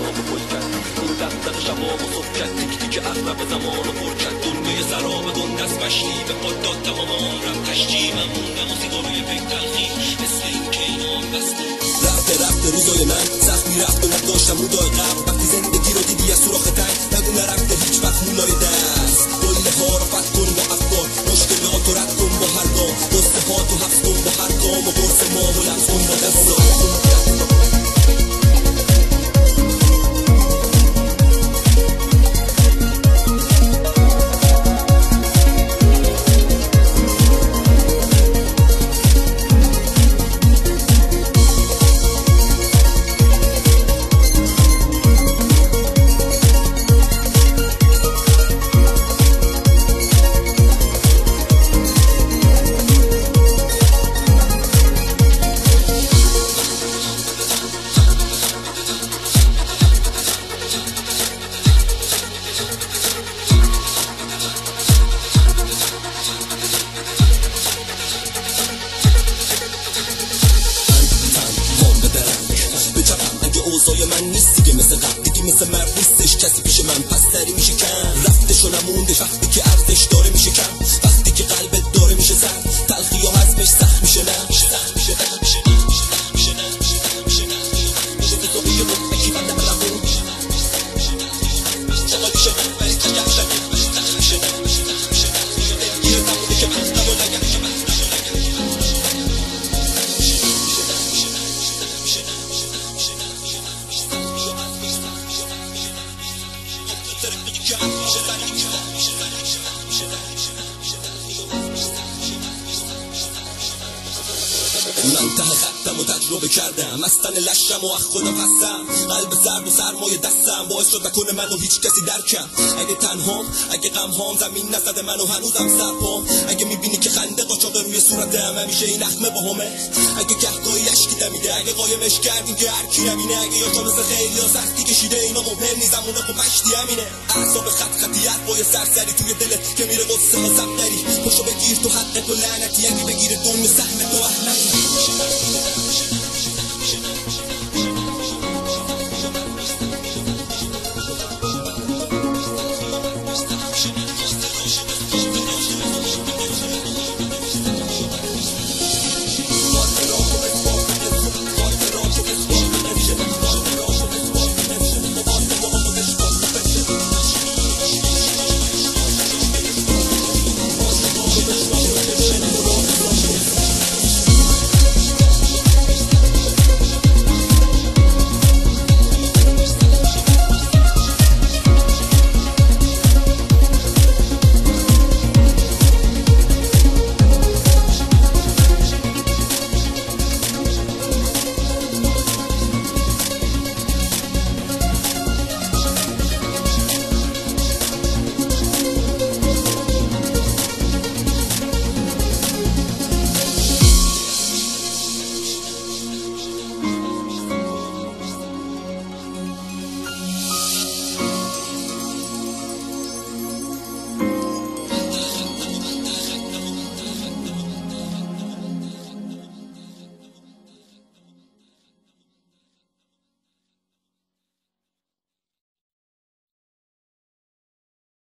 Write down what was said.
رو پل کرد. این دفتر شبامو صبح کرد. تیک تیک اغلب زمانو پر کرد. دنیای سراب گنده از مشتی به خود داد تمام عمرم تشجیمم موندم و سیگاروی پک تلخی مثل این که اینام بسته. رفته روزای من سختی رفت و نداشتم روزای قبل. وقتی زندگی رو دیدی از سوراخ تنگ نگو نرفته هیچ وقت مولای دست. گله ها رو فت کن با افکار، مشکلات رو رد کن با هر گام، قصه ها تو حفظ کن با هر گام و قرص ما و لمس کن با دستا. اوضاع من نیست دیگه مثل قبل، دیگه مثل مرد نیستش کسی پیش من، پس سری میشه کم رفتش و نموندش. وقتی که ارزش داره میشه کم، وقتی که قلبت داره میشه زن، تلخی ها حزمش سخت میشه نه سخت میشه نه میشه نه میشه نه میشه نه میشه تو میشه بکی من نمون چقدر میشه من ولی تجربه شد میشه نه میشه نه میشه نه میشه نه میشه نمونده که من نمون نگه که من من ته خطم و تجربه کردم، از تن لشم و از خودم هستم. قلب سرد و سرمایه دستم باعث شد نکنه منو هیچ کسی درکم. اگه تنهام، اگه غمهام زمین نزده منو هنوزم سرپام. اگه میبینی که خنده قاچاق روی صورتم همیشه این اخمه باهمه. اگه گهگاهی اشکی دمیده، اگه قایمش کردیم که هر کی نمینه. اگه یا مثل خیلی یا سختی کشیده اینا مهم نیست، زمونه خب مشتی همینه. اعصاب خط خطی حرفای سرسری توی دلت که میره قصه ها زبدری. پشو بگیر تو حق تو لعنت